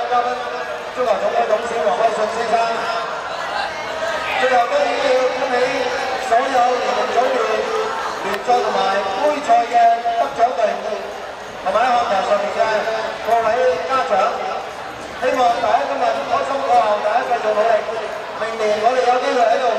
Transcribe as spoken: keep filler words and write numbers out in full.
嘉賓，足球總會董事黃偉信先生。最後當然要恭喜所有聯盟組聯聯賽同埋杯賽嘅得獎隊，同埋喺看台上面嘅各位家長。希望大家今日開心過後，大家繼續努力。明年我哋有機會喺度